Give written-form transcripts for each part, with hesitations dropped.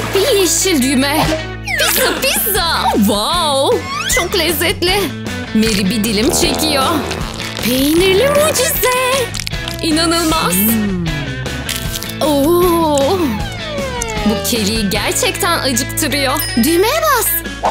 Büyük bir yeşil düğme. Pizza, pizza. Wow, çok lezzetli. Mary bir dilim çekiyor. Peynirli mucize. İnanılmaz. Oo. Bu Kelly'yi gerçekten acıktırıyor. Düğmeye bas.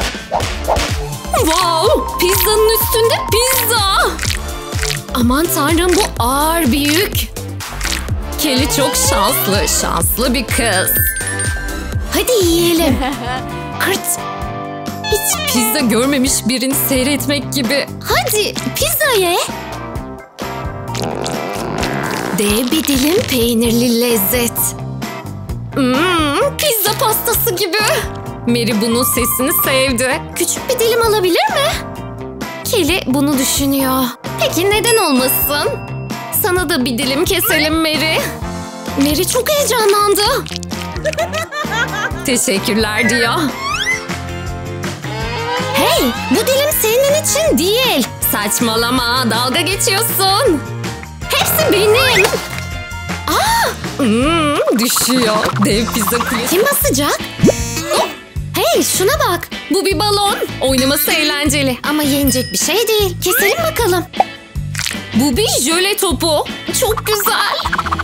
Wow, pizzanın üstünde pizza. Aman tanrım, bu ağır bir yük. Kelly çok şanslı bir kız. Hadi yiyelim. Kırt. Hiç pizza görmemiş birini seyretmek gibi. Hadi pizza ye. Dev bir dilim peynirli lezzet. Pizza pastası gibi. Mary bunun sesini sevdi. Küçük bir dilim alabilir mi? Kelly bunu düşünüyor. Peki neden olmasın? Sana da bir dilim keselim Mary. Mary çok heyecanlandı. Teşekkürler diyor. Hey, bu dilim senin için değil. Saçmalama, dalga geçiyorsun. Hepsi benim. Düşüyor. Dev pizza kulesi. Kim basacak? Hey, şuna bak. Bu bir balon. Oynaması eğlenceli ama yenecek bir şey değil. Keselim bakalım. Bu bir jöle topu. Çok güzel.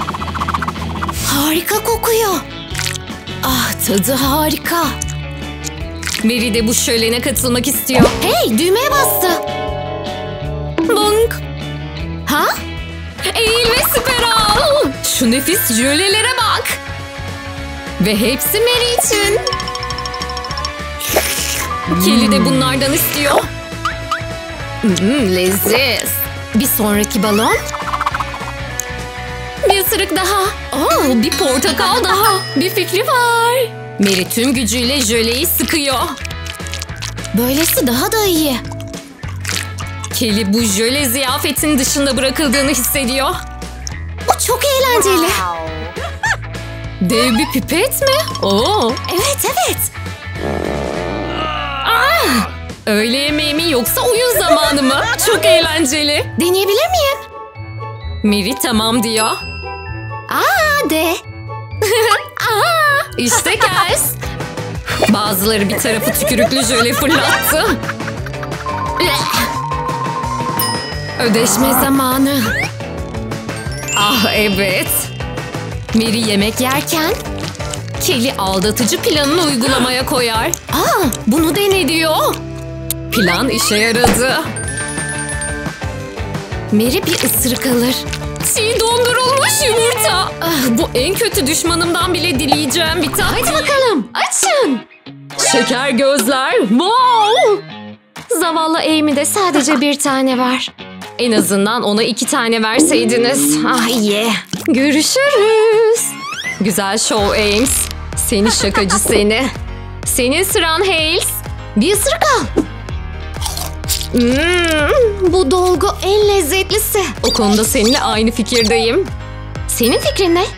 Harika kokuyor. Ah, tadı harika. Mary de bu şölene katılmak istiyor. Hey, düğmeye bastı. Bonk. Ha? Eğil ve spiral. Şu nefis jölelere bak. Ve hepsi Mary için. Kelly de bunlardan istiyor. Leziz. Bir sonraki balon. Bir ısırık daha. Bir portakal daha. Bir fikri var. Mary tüm gücüyle jöleyi sıkıyor. Böylesi daha da iyi. Kelly bu jöle ziyafetin dışında bırakıldığını hissediyor. Bu çok eğlenceli. Dev bir pipet mi? Evet. Öğle yemeği mi yoksa oyun zamanı mı? Çok eğlenceli. Deneyebilir miyim? Mary tamam diyor. De. İşte Kers. Bazıları bir tarafı tükürüklü jöle fırlattı. Ödeşme zamanı. Evet. Mary yemek yerken Kelly aldatıcı planını uygulamaya koyar. Bunu dene diyor. Plan işe yaradı. Mary bir ısırık alır. Çiğ dondurulmuş yumurta. Bu en kötü düşmanımdan bile dileyeceğim bir tane. Hadi bakalım, açın. Şeker gözler. Wow. Zavallı Amy'de sadece bir tane var. En azından ona 2 tane verseydiniz. Görüşürüz. Güzel show Ames. Seni şakacı seni. Senin sıran Hales. Bir ısırık al. Bu dolgu en lezzetlisi. O konuda seninle aynı fikirdeyim. Senin fikrin ne?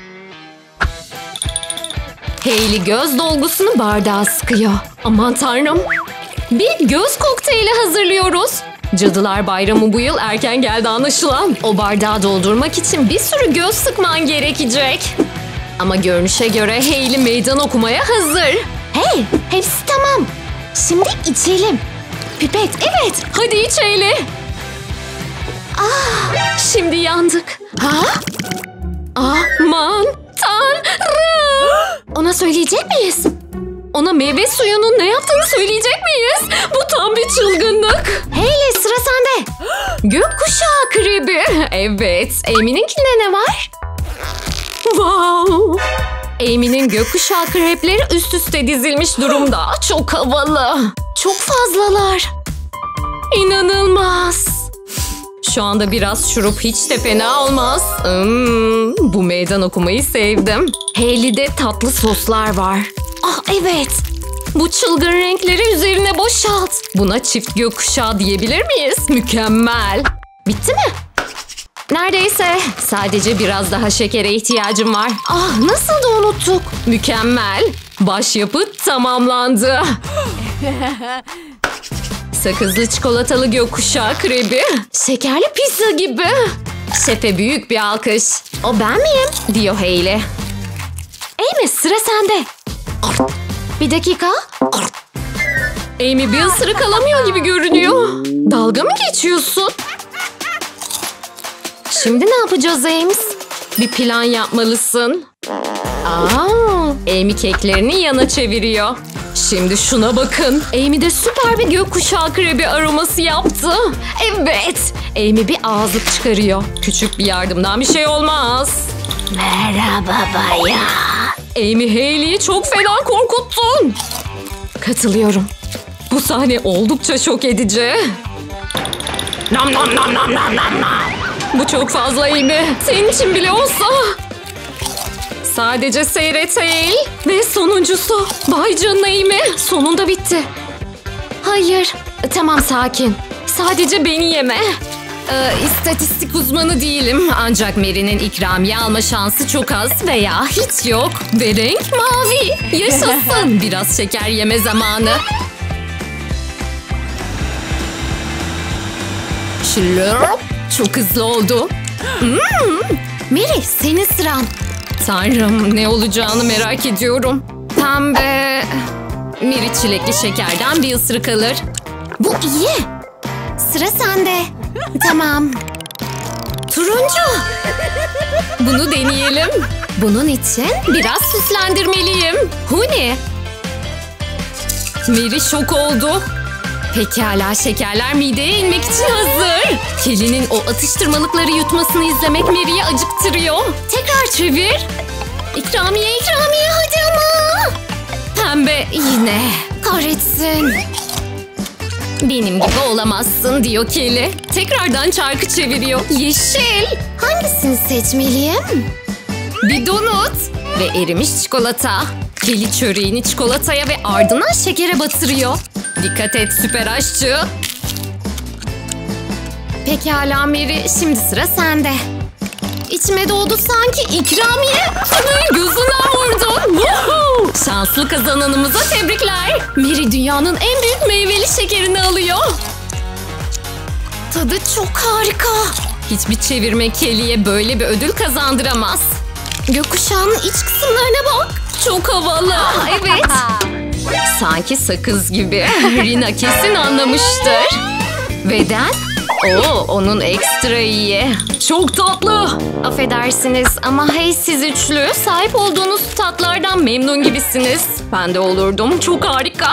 Hayley göz dolgusunu bardağa sıkıyor. Aman tanrım. Bir göz kokteyli hazırlıyoruz. Cadılar Bayramı bu yıl erken geldi anlaşılan. O bardağı doldurmak için bir sürü göz sıkman gerekecek. Ama görünüşe göre Hayley meydan okumaya hazır. Hey, hepsi tamam. Şimdi içelim. Pipet, evet. Hadi iç Hayley. Şimdi yandık. Aman tanrım. Ona söyleyecek miyiz? Ona meyve suyunun ne yaptığını söyleyecek miyiz? Bu tam bir çılgınlık. Hayley, sıra sende. Gökkuşağı krebi. Evet. Amy'ninkinde ne var? Wow. Amy'nin gökkuşağı krepleri üst üste dizilmiş durumda. Çok havalı. Çok fazlalar. İnanılmaz. Şu anda biraz şurup hiç de fena olmaz. Bu meydan okumayı sevdim. Hayley'de tatlı soslar var. Evet. Bu çılgın renkleri üzerine boşalt. Buna çift gökkuşağı diyebilir miyiz? Mükemmel. Bitti mi? Neredeyse. Sadece biraz daha şekere ihtiyacım var. Nasıl da unuttuk. Mükemmel. Başyapıt tamamlandı. Sakızlı çikolatalı gökkuşağı krebi. Şekerli pizza gibi. Şefe büyük bir alkış. O ben miyim? Diyor Hayley. Amy, sıra sende. Bir dakika. Amy bir ısırık alamıyor gibi görünüyor. Dalga mı geçiyorsun? Şimdi ne yapacağız Ames? Bir plan yapmalısın. Amy keklerini yana çeviriyor. Şimdi şuna bakın. Amy de süper bir gökkuşağı krebi aroması yaptı. Evet. Amy bir ağızlık çıkarıyor. Küçük bir yardımdan bir şey olmaz. Merhaba bayan. Amy Hailey'i çok fena korkuttun. Katılıyorum. Bu sahne oldukça şok edici. Nam nam nam nam nam nam nam. Bu çok fazla Amy. Senin için bile olsa. Sadece seyret Hailey. Ve sonuncusu. Vay canına Amy. Sonunda bitti. Hayır. Tamam sakin. Sadece beni yeme. İstatistik uzmanı değilim. Ancak Mary'nin ikramiye alma şansı çok az veya hiç yok. Ve renk mavi. Yaşasın. Biraz şeker yeme zamanı. Şlop. Çok hızlı oldu. Mary senin sıran. Tanrım ne olacağını merak ediyorum. Pembe. Mary çilekli şekerden bir ısırık alır. Bu iyi. Sıra sende. Tamam. Turuncu. Bunu deneyelim. Bunun için biraz süslendirmeliyim. Huni. Mary şok oldu. Pekala şekerler mideye inmek için hazır. Kelly'nin o atıştırmalıkları yutmasını izlemek Mary'i acıktırıyor. Tekrar çevir. İkramiye hadi ama. Pembe yine. Kahretsin. Benim gibi olamazsın diyor Kelly. Tekrardan çarkı çeviriyor. Yeşil. Hangisini seçmeliyim? Bir donut. Ve erimiş çikolata. Kelly çöreğini çikolataya ve ardından şekere batırıyor. Dikkat et süper aşçı. Pekala Mary, şimdi sıra sende. İçime doğdu sanki ikramiye. Gözünden vurdun. Şanslı kazananımıza tebrikler. Mary dünyanın en büyük meyveli şekerini alıyor. Tadı çok harika. Hiçbir çevirme Kelly'ye böyle bir ödül kazandıramaz. Gökkuşağının iç kısımlarına bak. Çok havalı. Evet. Sanki sakız gibi. Rina kesin anlamıştır. Veden? Onun ekstra iyi. Çok tatlı. Affedersiniz ama hey siz üçlü. Sahip olduğunuz tatlardan memnun gibisiniz. Ben de olurdum. Çok harika.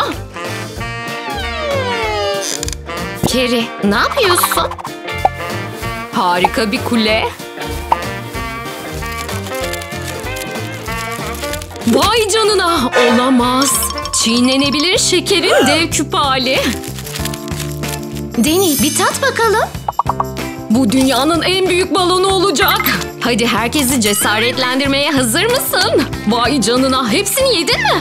Carrie, ne yapıyorsun? Harika bir kule. Vay canına, olamaz. Çiğnenebilir şekerin dev küp hali. Deni, bir tat bakalım. Bu dünyanın en büyük balonu olacak. Hadi herkesi cesaretlendirmeye hazır mısın? Vay canına, hepsini yedin mi?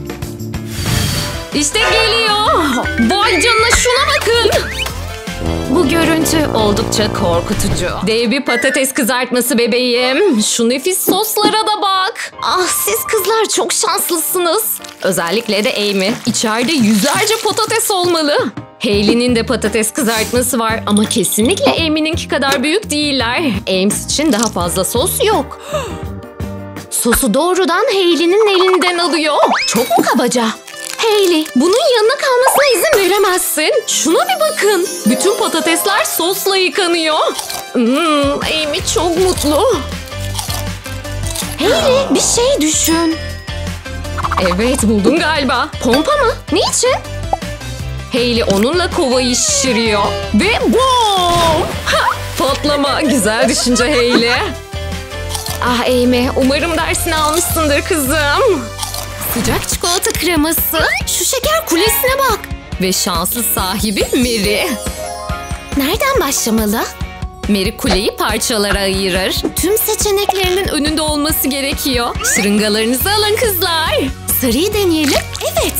İşte geliyor. Vay canına, şuna bakın. Bu görüntü oldukça korkutucu. Dev bir patates kızartması bebeğim. Şu nefis soslara da bak. Ah siz kızlar çok şanslısınız. Özellikle de Amy. İçeride yüzlerce patates olmalı. Hailey'nin de patates kızartması var ama kesinlikle Amy'ninki kadar büyük değiller. Ames için daha fazla sos yok. Sosu doğrudan Hailey'nin elinden alıyor. Çok mu kabaca? Hailey, bunun yanına kalmasına izin veremezsin. Şuna bir bakın. Bütün patatesler sosla yıkanıyor. Amy çok mutlu. Hailey, bir şey düşün. Evet, buldum galiba. Pompa mı? Niçin? Hailey onunla kovayı şişiriyor. Ve boom! Patlama. Güzel düşünce Hailey. Ah Amy, umarım dersini almışsındır kızım. Sıcak çikolata kreması. Şu şeker kulesine bak. Ve şanslı sahibi Mary. Nereden başlamalı? Mary kuleyi parçalara ayırır. Tüm seçeneklerinin önünde olması gerekiyor. Şırıngalarınızı alın kızlar. Sarıyı deneyelim. Evet.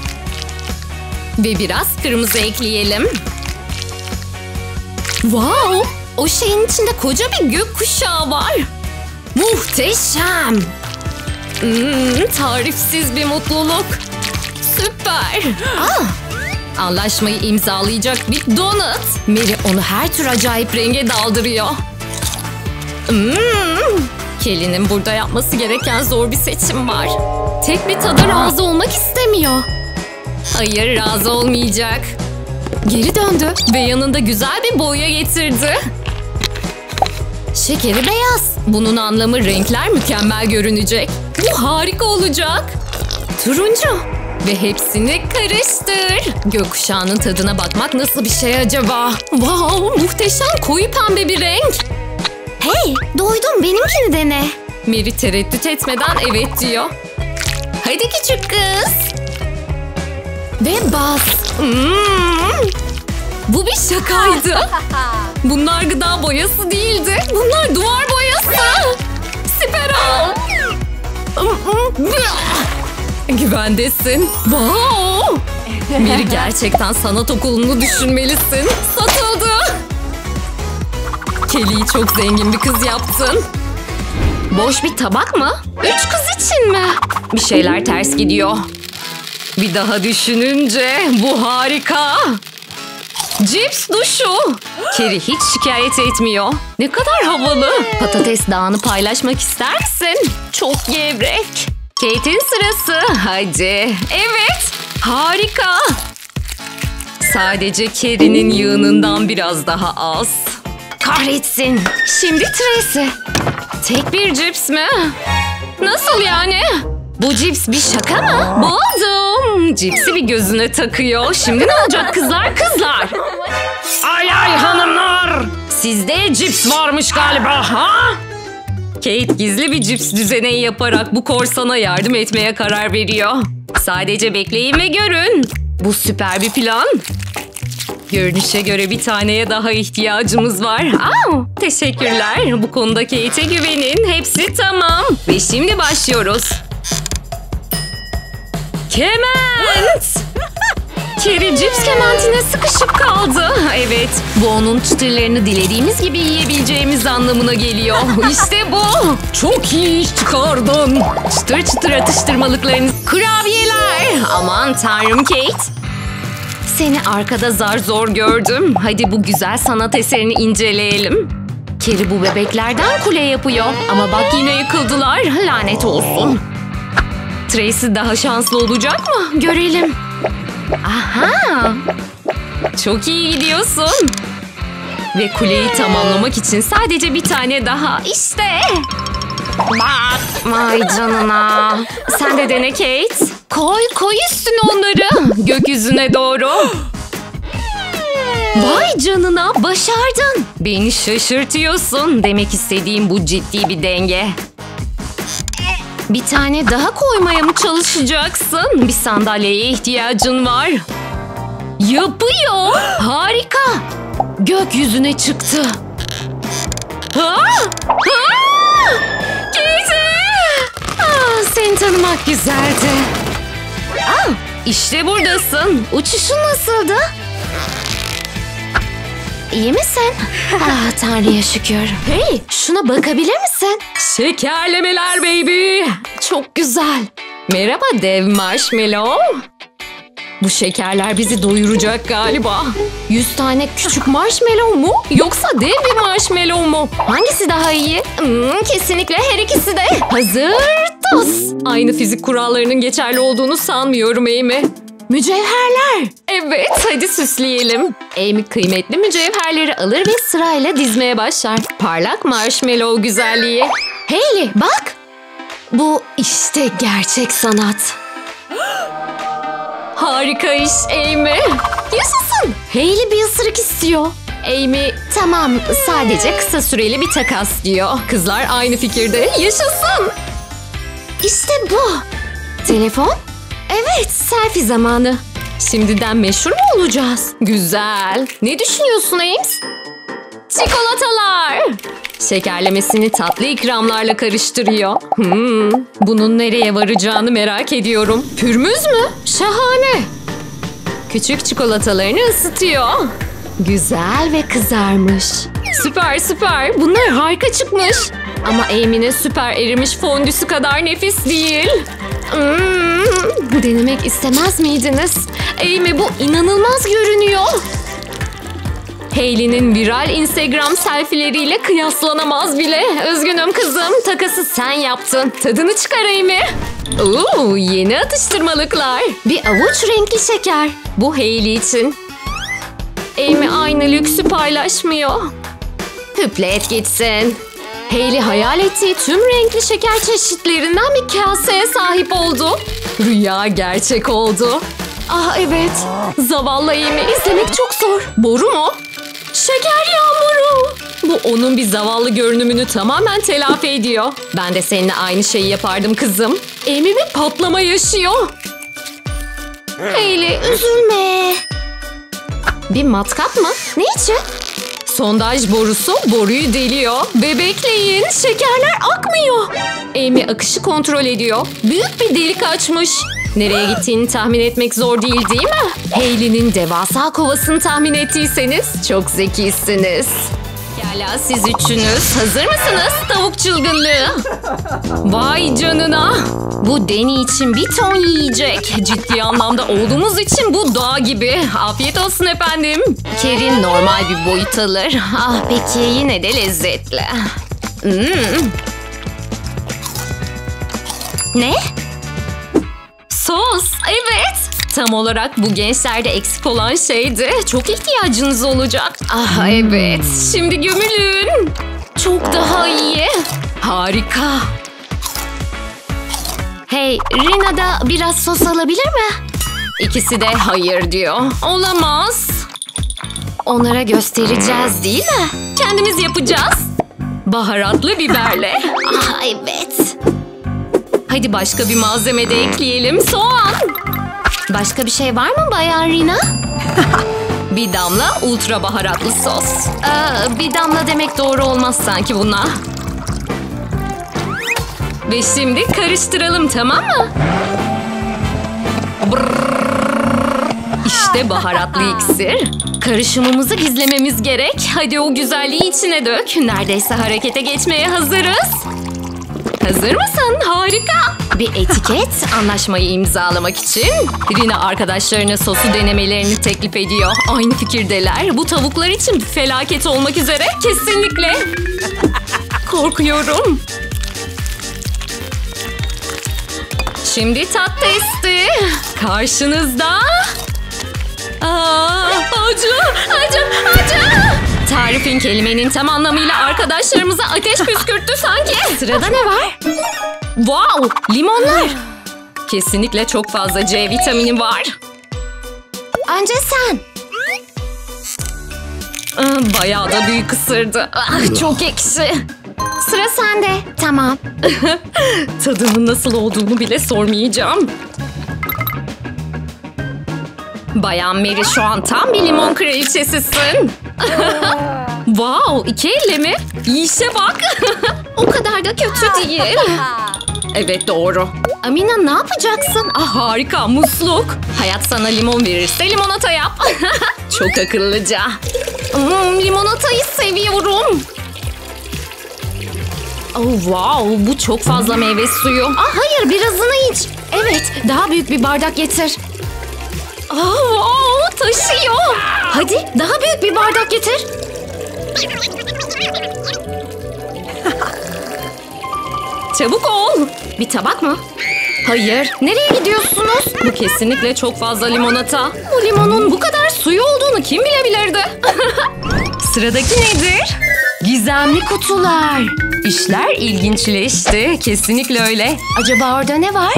Ve biraz kırmızı ekleyelim. Wow! O şeyin içinde koca bir gökkuşağı var. Muhteşem. Tarifsiz bir mutluluk. Süper. Anlaşmayı imzalayacak bir donut. Mary onu her tür acayip renge daldırıyor. Kelly'nin burada yapması gereken zor bir seçim var. tek bir tada razı olmak istemiyor. Hayır, razı olmayacak. Geri döndü ve yanında güzel bir boya getirdi. Şekeri beyaz. Bunun anlamı renkler mükemmel görünecek. Bu harika olacak. Turuncu. Ve hepsini karıştır. Gökkuşağının tadına bakmak nasıl bir şey acaba? Wow, muhteşem koyu pembe bir renk. Hey, doydum, benimkini dene. Mary tereddüt etmeden evet diyor. Hadi küçük kız. Ve bas. Bu bir şakaydı. Bunlar gıda boyası değildi. Bunlar duvar boyası. Siper al. Güvendesin. Wow. Mary gerçekten sanat okulunu düşünmelisin. Satıldı. Kelly'yi çok zengin bir kız yaptın. Boş bir tabak mı? 3 kız için mi? Bir şeyler ters gidiyor. Bir daha düşününce bu harika. Cips duşu. Carrie hiç şikayet etmiyor. Ne kadar havalı. Patates dağını paylaşmak ister misin? Çok gevrek. Kate'in sırası. Hadi. Evet. Harika. Sadece Carrie'nin yığınından biraz daha az. Kahretsin. Şimdi Tracy. Tek bir cips mi? Nasıl yani? Bu cips bir şaka mı? Buldum. Cipsi bir gözüne takıyor. Şimdi ne olacak kızlar? Ay hanımlar. Sizde cips varmış galiba ha? Kate gizli bir cips düzeneği yaparak bu korsana yardım etmeye karar veriyor. Sadece bekleyin ve görün. Bu süper bir plan. Görünüşe göre bir taneye daha ihtiyacımız var. Teşekkürler. Bu konuda Kate'e güvenin. Hepsi tamam. Ve şimdi başlıyoruz. Kement! Carrie cips kementine sıkışıp kaldı. Evet, bu onun çıtırlarını dilediğimiz gibi yiyebileceğimiz anlamına geliyor. İşte bu. Çok iyi iş çıkardın. Çıtır çıtır atıştırmalıklarınız. Kurabiyeler. Aman tanrım Kate. Seni arkada zar zor gördüm. Hadi bu güzel sanat eserini inceleyelim. Carrie bu bebeklerden kule yapıyor. Ama bak yine yıkıldılar. Lanet olsun. Tracy daha şanslı olacak mı? Görelim. Aha! Çok iyi gidiyorsun. Ve kuleyi tamamlamak için sadece bir tane daha. İşte. Bak. Vay canına. Sen de dene Kate. Koy üstüne onları. Gökyüzüne doğru. Vay canına, başardın. Beni şaşırtıyorsun. Demek istediğim bu ciddi bir denge. Bir tane daha koymaya mı çalışacaksın? Bir sandalyeye ihtiyacın var. Yapıyor. Harika. Gökyüzüne çıktı. Seni tanımak güzeldi. İşte buradasın. Uçuşun nasıldı? İyi misin? Tanrı'ya şükür. Hey, şuna bakabilir misin? Şekerlemeler baby. Çok güzel. Merhaba dev marshmallow. Bu şekerler bizi doyuracak galiba. 100 tane küçük marshmallow mu? Yoksa dev bir marshmallow mu? Hangisi daha iyi? Kesinlikle her ikisi de. Hazır toz. Aynı fizik kurallarının geçerli olduğunu sanmıyorum Amy. Mücevherler. Evet, hadi süsleyelim. Amy kıymetli mücevherleri alır ve sırayla dizmeye başlar. Parlak marshmallow güzelliği. Hayley bak. Bu işte gerçek sanat. Harika iş Amy. Yaşasın. Hayley bir ısırık istiyor. Amy tamam, sadece kısa süreli bir takas diyor. Kızlar aynı fikirde. Yaşasın. İşte bu. Telefon? Evet, selfie zamanı. Şimdiden meşhur mu olacağız? Güzel. Ne düşünüyorsun Ames? Çikolatalar. Şekerlemesini tatlı ikramlarla karıştırıyor. Bunun nereye varacağını merak ediyorum. Pürmüz mü? Şahane. Küçük çikolatalarını ısıtıyor. Güzel ve kızarmış. Süper. Bunlar harika çıkmış. Ama Amy'nin süper erimiş fondüsü kadar nefis değil. Denemek istemez miydiniz? Amy bu inanılmaz görünüyor. Hayley'nin viral Instagram selfieleriyle kıyaslanamaz bile. Üzgünüm kızım, takası sen yaptın. Tadını çıkar Amy. Yeni atıştırmalıklar. Bir avuç renkli şeker. Bu Hailey için. Amy aynı lüksü paylaşmıyor. Hüplet gitsin. Hailey hayal ettiği tüm renkli şeker çeşitlerinden bir kaseye sahip oldu. Rüya gerçek oldu. Ah evet. Zavallı Amy, izlemek çok zor. Boru mu? Şeker yağmuru. Bu onun bir zavallı görünümünü tamamen telafi ediyor. Ben de seninle aynı şeyi yapardım kızım. Amy bir patlama yaşıyor. Hailey Üzülme. bir matkap mı? Ne için? Sondaj borusu boruyu deliyor. Bekleyin, şekerler akmıyor. Amy akışı kontrol ediyor. Büyük bir delik açmış. Nereye gittiğini tahmin etmek zor değil mi? Hailey'nin devasa kovasını tahmin ettiyseniz çok zekisiniz. Pekala, siz üçünüz hazır mısınız? Tavuk çılgınlığı. Vay canına. Bu Danny için bir ton yiyecek. Ciddi anlamda olduğumuz için bu dağ gibi. Afiyet olsun efendim. Kerin normal bir boyut alır. Ah peki, yine de lezzetli. Ne? Sos, evet. Tam olarak bu gençlerde eksik olan şeydi. Çok ihtiyacınız olacak. Ah evet, şimdi gömülün. Çok daha iyi. Harika. Hey, Rina da biraz sos alabilir mi? İkisi de hayır diyor. Olamaz. Onlara göstereceğiz değil mi? Kendimiz yapacağız. Baharatlı biberle. Ah evet. Hadi başka bir malzeme de ekleyelim. Soğan. Başka bir şey var mı Bayan Rina? Bir damla ultra baharatlı sos. Bir damla demek Doğru olmaz sanki buna. Ve şimdi karıştıralım, tamam mı? İşte baharatlı iksir. Karışımımızı gizlememiz gerek. Hadi o güzelliği içine dök. Neredeyse harekete geçmeye hazırız. Hazır mısın? Harika. Bir etiket anlaşmayı imzalamak için. Rina arkadaşlarına sosu denemelerini teklif ediyor. Aynı fikirdeler. Bu tavuklar için bir felaket olmak üzere. Kesinlikle. Korkuyorum. Şimdi tat testi. Karşınızda. Acı. Tarifin kelimenin tam anlamıyla arkadaşlarımıza ateş püskürttü sanki. Sırada ne var? Wow, limonlar. Kesinlikle çok fazla C vitamini var. Önce sen. Bayağı da büyük ısırdı. Çok ekşi. Sıra sende. Tamam. Tadının nasıl olduğunu bile sormayacağım. Bayan Mary, şu an tam bir limon kraliçesisin. Wow, 2 elle mi? İşe bak. O kadar da kötü değil. Evet, doğru. Amina, ne yapacaksın? Harika, musluk. Hayat sana limon verirse limonata yap. Çok akıllıca. Limonatayı seviyorum. Wow, bu çok fazla meyve suyu. Hayır, birazını iç. Evet, daha büyük bir bardak getir. Wow, taşıyor. Hadi, daha büyük bir bardak getir. Çabuk ol. Bir tabak mı? Hayır. Nereye gidiyorsunuz? Bu kesinlikle çok fazla limonata. Bu limonun bu kadar suyu olduğunu kim bilebilirdi? Sıradaki nedir? Gizemli kutular. İşler ilginçleşti. Kesinlikle öyle. Acaba orada ne var?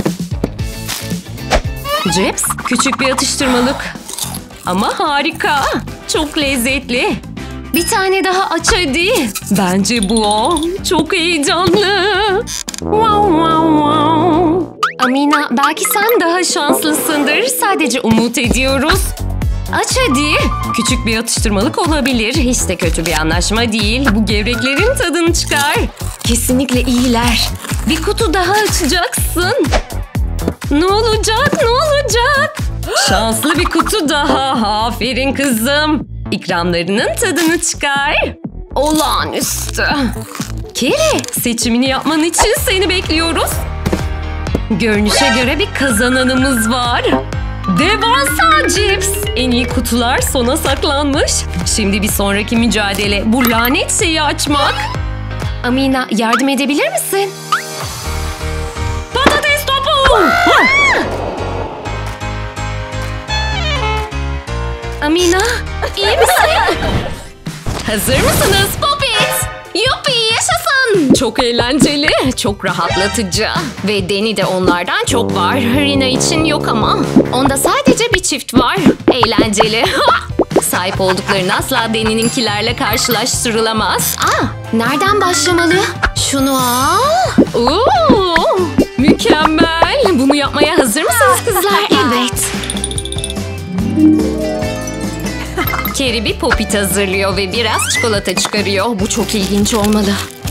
Cips, küçük bir atıştırmalık. Ama harika. Çok lezzetli. Bir tane daha aç hadi. Bence bu o. Çok heyecanlı. Wow, wow, wow. Amina, belki sen daha şanslısındır. Sadece umut ediyoruz. Aç hadi. Küçük bir atıştırmalık olabilir. Hiç de kötü bir anlaşma değil. Bu gevreklerin tadını çıkar. Kesinlikle iyiler. Bir kutu daha açacaksın. Ne olacak? Ne olacak? Şanslı bir kutu daha. Aferin kızım. İkramlarının tadını çıkar. Olağanüstü. Keri, seçimini yapman için seni bekliyoruz. Görünüşe göre bir kazananımız var. Devasa cips. En iyi kutular sona saklanmış. Şimdi bir sonraki mücadele bu lanet şeyi açmak. Amina, yardım edebilir misin? Patates Amina, iyi misin? Hazır mısınız Popit? Yuppi, yaşasın. Çok eğlenceli, çok rahatlatıcı. Ve Deni de onlardan çok var. Rina için yok ama. Onda sadece bir çift var. Eğlenceli. Sahip olduklarını asla Deni'ninkilerle karşılaştırılamaz. Nereden başlamalı? Şunu al. Oo, mükemmel. Bunu yapmaya hazır mısınız kızlar? Evet. Carrie bir popit hazırlıyor ve biraz çikolata çıkarıyor. Bu çok ilginç olmalı.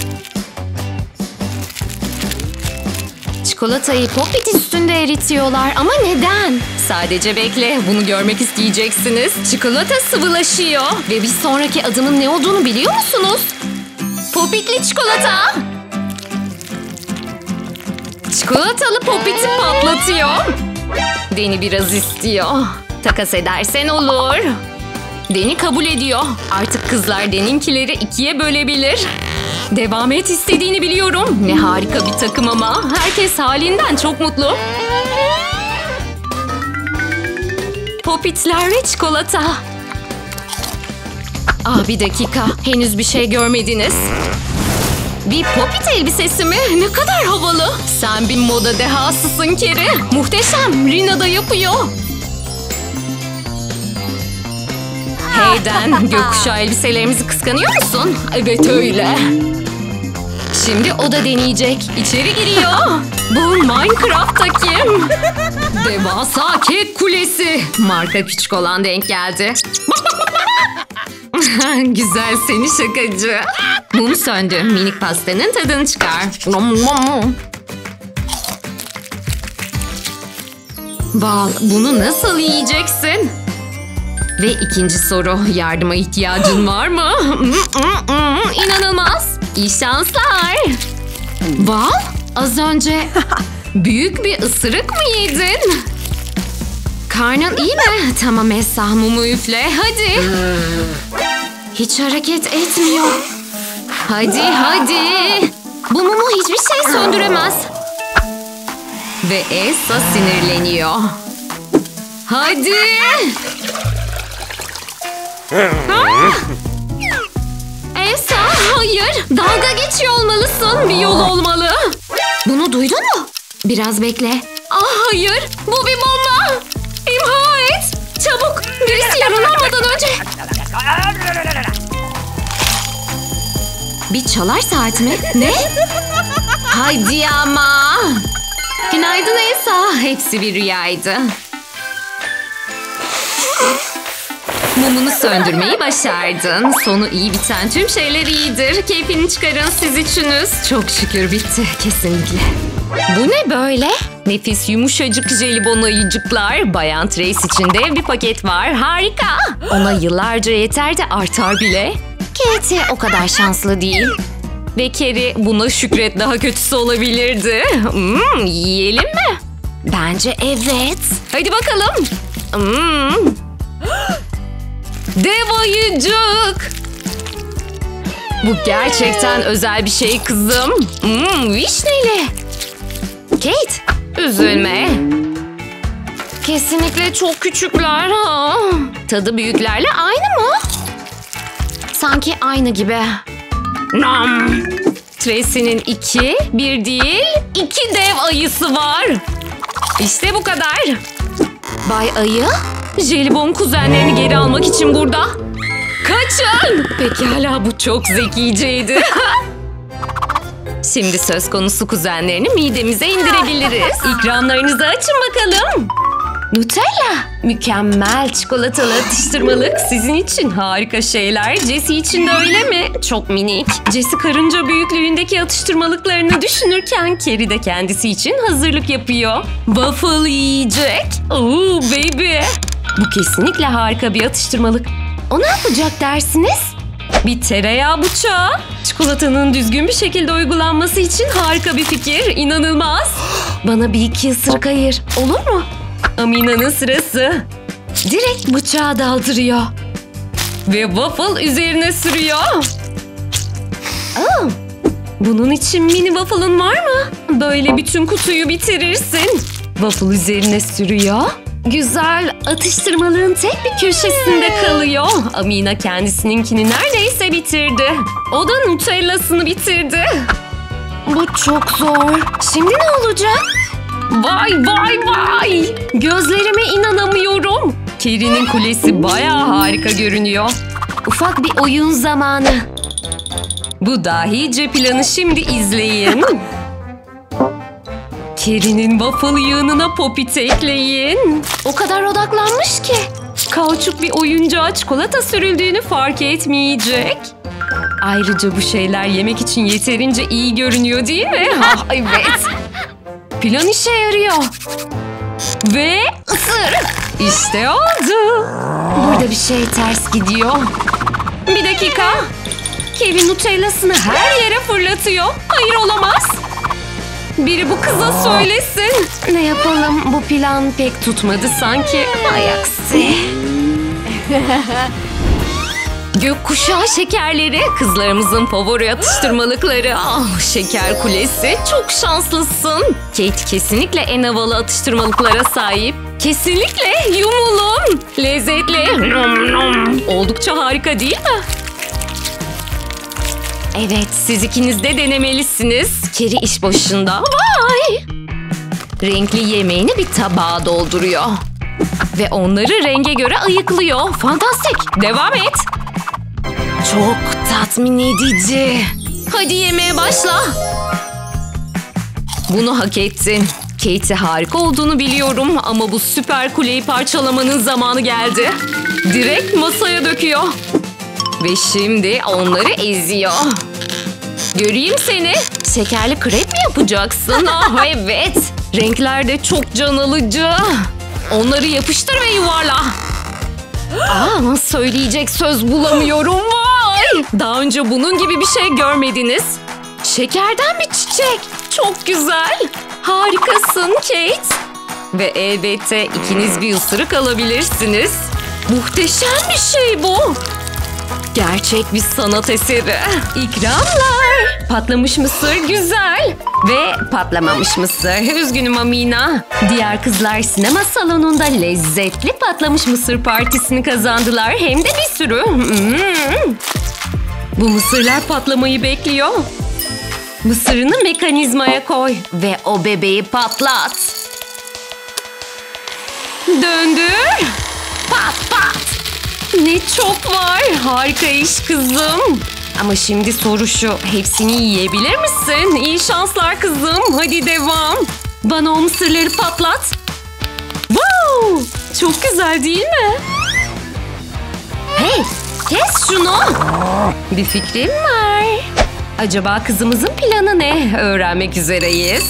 Çikolatayı popit üstünde eritiyorlar ama neden? Sadece bekle, bunu görmek isteyeceksiniz. Çikolata sıvılaşıyor. Ve bir sonraki adımın ne olduğunu biliyor musunuz? Popitli çikolata. Çikolatalı popiti patlatıyor. Deni biraz istiyor. Takas edersen olur. Deni kabul ediyor. Artık kızlar Deni'nkileri ikiye bölebilir. Devam et, istediğini biliyorum. Ne harika bir takım ama. Herkes halinden çok mutlu. Popitler ve çikolata. Bir dakika. Henüz bir şey görmediniz. Bir popit elbisesi mi? Ne kadar havalı. Sen bir moda dehasısın Carrie. Muhteşem. Rina da yapıyor. Heyden, gökkuşağı elbiselerimizi kıskanıyor musun? Evet öyle. Şimdi o da deneyecek. İçeri giriyor. Bu Minecraft'taki. Devasa kek kulesi. Marka küçük olan denk geldi. Güzel seni şakacı. Mum söndü. Minik pastanın tadını çıkar. Bal, bunu nasıl yiyeceksin? Ve ikinci soru, yardıma ihtiyacın var mı? İnanılmaz. İyi şanslar. Bal, az önce büyük bir ısırık mı yedin? Karnın iyi mi? Tamam Esa, mumu üfle hadi. Hiç hareket etmiyor. Hadi. Bu mumu hiçbir şey söndüremez. Ve Esa sinirleniyor. Hadi. Esa, hayır. Dalga geçiyor olmalısın. Bir yol olmalı. Bunu duydun mu? Biraz bekle. Hayır. Bu bir bomba. İmha et. Çabuk. Birisi yaralanmadan önce. Bir çalar saat mi? Ne? Haydi ama. Günaydın Esa. Hepsi bir rüyaydı. Mumunu söndürmeyi başardın. Sonu iyi biten tüm şeyler iyidir. Keyfini çıkarın siz üçünüz. Çok şükür bitti. Kesinlikle. Bu ne böyle? Nefis yumuşacık jelibon ayıcıklar. Bayan Trace için de bir paket var. Harika. Ona yıllarca yeter de artar bile. Katie o kadar şanslı değil. Ve Carrie buna şükret daha kötüsü olabilirdi. Yiyelim mi? Bence evet. Hadi bakalım. Dev ayıcık. Bu gerçekten özel bir şey kızım. Vişneli. Kate, üzülme. Kesinlikle çok küçükler. Tadı büyüklerle aynı mı? Sanki aynı gibi. Nam. Tracy'nin bir değil, 2 dev ayısı var. İşte bu kadar. Bay Ayı, jelibon kuzenlerini geri almak için burada. Kaçın! Pekala, bu çok zekiceydi. Şimdi söz konusu kuzenlerini midemize indirebiliriz. İkramlarınızı açın bakalım. Nutella, mükemmel çikolatalı atıştırmalık sizin için harika şeyler. Jessie için de öyle mi? Çok minik. Jessie karınca büyüklüğündeki atıştırmalıklarını düşünürken Carrie de kendisi için hazırlık yapıyor. Waffle yiyecek. Baby. Bu kesinlikle harika bir atıştırmalık. O ne yapacak dersiniz? Bir tereyağı bıçağı. Çikolatanın düzgün bir şekilde uygulanması için harika bir fikir. İnanılmaz. Bana bir 2 ısırık ayır. Olur mu? Amina'nın sırası. Direkt bıçağı daldırıyor. Ve waffle üzerine sürüyor. Bunun için mini waffle'ın var mı? Böyle bütün kutuyu bitirirsin. Waffle üzerine sürüyor. Güzel, atıştırmalığın tek bir köşesinde kalıyor. Amina kendisininkini neredeyse bitirdi. O da Nutella'sını bitirdi. Bu çok zor. Şimdi ne olacak? Vay vay vay! Gözlerime inanamıyorum. Carrie'nin kulesi bayağı harika görünüyor. Ufak bir oyun zamanı. Bu dahice planı şimdi izleyin. Carrie'nin waffle yığınına popit ekleyin. O kadar odaklanmış ki. Kauçuk bir oyuncağa çikolata sürüldüğünü fark etmeyecek. Ayrıca bu şeyler yemek için yeterince iyi görünüyor değil mi? Ah evet. Plan işe yarıyor. Ve ısır. İşte oldu. Burada bir şey ters gidiyor. Bir dakika. Kevin Nutella'sını her yere fırlatıyor. Hayır olamaz. Biri bu kıza söylesin. Ne yapalım? Bu plan pek tutmadı sanki. Ay aksi. Gökkuşağı şekerleri kızlarımızın favori atıştırmalıkları. Ah şeker kulesi çok şanslısın. Kate kesinlikle en havalı atıştırmalıklara sahip. Kesinlikle yumulun. Lezzetli. Nom nom. Oldukça harika değil mi? Evet siz ikiniz de denemelisiniz. Carrie iş başında. Vay! Renkli yemeğini bir tabağa dolduruyor. Ve onları renge göre ayıklıyor. Fantastik. Devam et. Çok tatmin edici. Hadi yemeğe başla. Bunu hak ettin. Kate'e harika olduğunu biliyorum ama bu süper kuleyi parçalamanın zamanı geldi. Direkt masaya döküyor. Ve şimdi onları eziyor. Göreyim seni. Şekerli krep mi yapacaksın? Ah evet. Renkler de çok can alıcı. Onları yapıştır ve yuvarla. Aa, söyleyecek söz bulamıyorum. Vay! Daha önce bunun gibi bir şey görmediniz. Şekerden bir çiçek. Çok güzel. Harikasın Kate. Ve elbette ikiniz bir ısırık alabilirsiniz. Muhteşem bir şey bu. Gerçek bir sanat eseri. İkramlar. Patlamış mısır güzel. Ve patlamamış mısır. Üzgünüm Amina. Diğer kızlar sinema salonunda lezzetli patlamış mısır partisini kazandılar. Hem de bir sürü. Bu mısırlar patlamayı bekliyor. Mısırını mekanizmaya koy. Ve o bebeği patlat. Döndür. Pat pat. Ne çok var. Harika iş kızım. Ama şimdi soru şu. Hepsini yiyebilir misin? İyi şanslar kızım. Hadi devam. Bana o mısırları patlat. Wow! Çok güzel değil mi? Hey! Kes şunu. Bir fikrim var. Acaba kızımızın planı ne? Öğrenmek üzereyiz.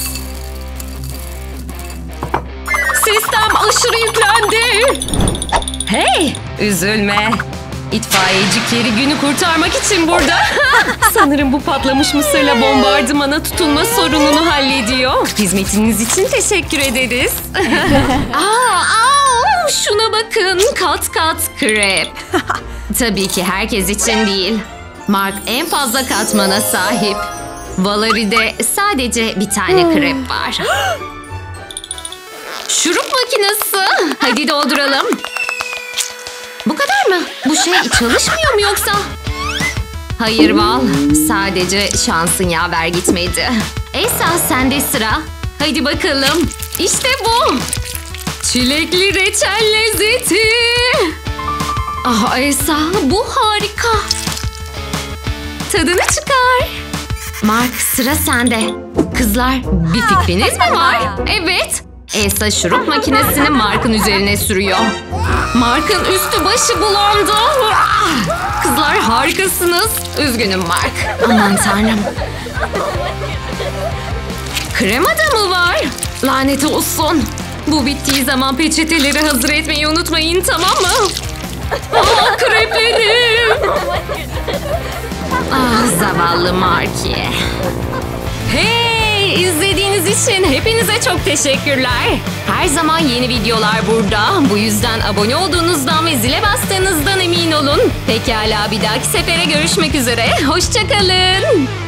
Sistem aşırı yüklendi. Hey! Üzülme. İtfaiyeci Carrie günü kurtarmak için burada. Sanırım bu patlamış mısırla bombardımana tutulma sorununu hallediyor. Hizmetiniz için teşekkür ederiz. Şuna bakın. Kat kat krep. Tabii ki herkes için değil. Mark en fazla katmana sahip. Valerie'de sadece bir tane krep var. Şurup makinesi. Hadi dolduralım. Bu kadar mı? Bu şey çalışmıyor mu yoksa? Hayır Val. Sadece şansın yaver gitmedi. Esas sende sıra. Hadi bakalım. İşte bu. Çilekli reçel lezzeti. Ah Esa, bu harika. Tadını çıkar. Mark sıra sende. Kızlar bir fikriniz mi var? Evet. Elsa şurup makinesini Mark'ın üzerine sürüyor. Mark'ın üstü başı bulandı. Kızlar harikasınız. Üzgünüm Mark. Aman tanrım. Krema da mı var? Lanet olsun. Bu bittiği zaman peçeteleri hazır etmeyi unutmayın, tamam mı? Ah kreplerim. Ah zavallı Marky. Hey, izlediğiniz için hepinize çok teşekkürler. Her zaman yeni videolar burada. Bu yüzden abone olduğunuzdan ve zile bastığınızdan emin olun. Pekala, bir dahaki sefere görüşmek üzere. Hoşça kalın.